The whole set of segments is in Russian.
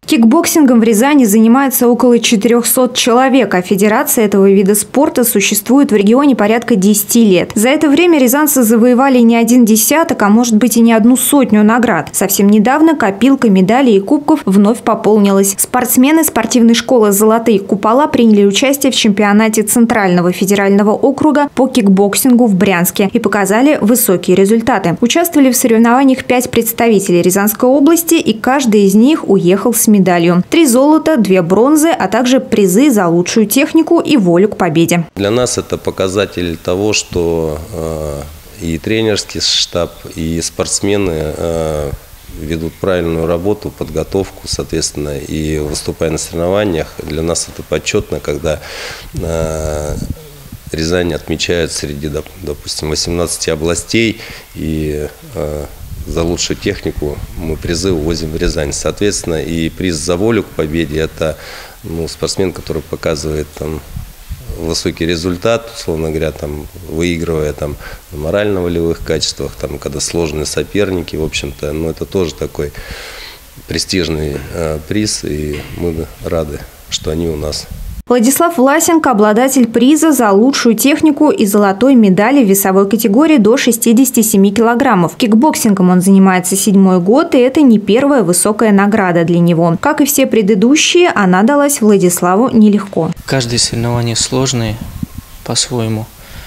Кикбоксингом в Рязани занимается около 400 человек, а федерация этого вида спорта существует в регионе порядка 10 лет. За это время рязанцы завоевали не один десяток, а может быть и не одну сотню наград. Совсем недавно копилка медалей и кубков вновь пополнилась. Спортсмены спортивной школы «Золотые купола» приняли участие в чемпионате Центрального федерального округа по кикбоксингу в Брянске и показали высокие результаты. Участвовали в соревнованиях 5 представителей Рязанской области, и каждый из них уехал с медалью. 3 золота, 2 бронзы, а также призы за лучшую технику и волю к победе. Для нас это показатель того, что и тренерский штаб, и спортсмены ведут правильную работу, подготовку, соответственно, и выступая на соревнованиях. Для нас это почетно, когда Рязань отмечают среди, допустим, 18 областей, и за лучшую технику мы призы увозим в Рязань. Соответственно, и приз за волю к победе – это спортсмен, который показывает высокий результат, условно говоря, выигрывая на морально-волевых качествах, когда сложные соперники, в общем-то, это тоже такой престижный приз, и мы рады, что они у нас. Владислав Власенко – обладатель приза за лучшую технику и золотой медали в весовой категории до 67 килограммов. Кикбоксингом он занимается 7-й год, и это не первая высокая награда для него. Как и все предыдущие, она далась Владиславу нелегко. Каждое соревнование сложное по-своему.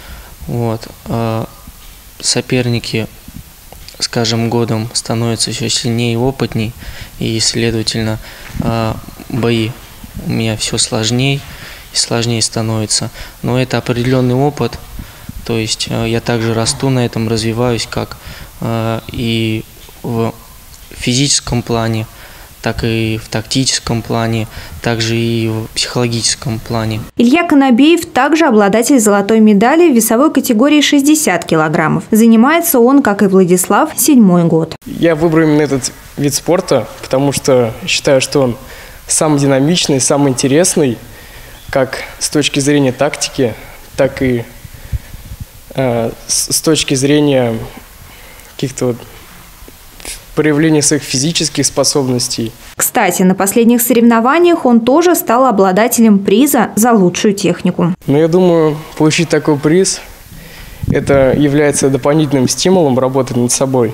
Соперники с каждым годом становятся все сильнее и опытнее, и, следовательно, бои у меня все сложнее и сложнее становится. Но это определенный опыт, то есть я также расту на этом, развиваюсь как и в физическом плане, так и в тактическом плане, также и в психологическом плане. Илья Конобеев также обладатель золотой медали в весовой категории 60 килограммов. Занимается он, как и Владислав, 7-й год. Я выбрал именно этот вид спорта, потому что считаю, что он самый динамичный, самый интересный, как с точки зрения тактики, так и с точки зрения каких-то проявления своих физических способностей. Кстати, на последних соревнованиях он тоже стал обладателем приза за лучшую технику. Я думаю, получить такой приз – это является дополнительным стимулом работать над собой,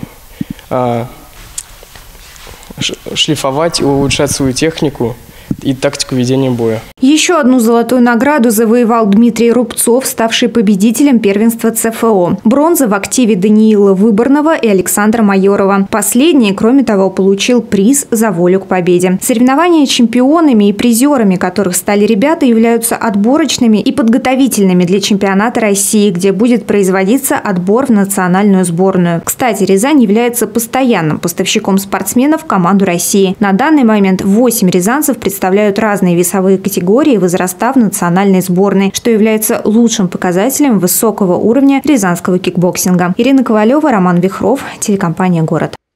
шлифовать и улучшать свою технику и тактику ведения боя. Еще одну золотую награду завоевал Дмитрий Рубцов, ставший победителем первенства ЦФО. Бронза в активе Даниила Выборного и Александра Майорова. Последний, кроме того, получил приз за волю к победе. Соревнования, чемпионами и призерами которых стали ребята, являются отборочными и подготовительными для чемпионата России, где будет производиться отбор в национальную сборную. Кстати, Рязань является постоянным поставщиком спортсменов в команду России. На данный момент 8 рязанцев представляют разные весовые категории и возраста в национальной сборной, что является лучшим показателем высокого уровня рязанского кикбоксинга. Ирина Ковалева, Роман Вихров, телекомпания «Город».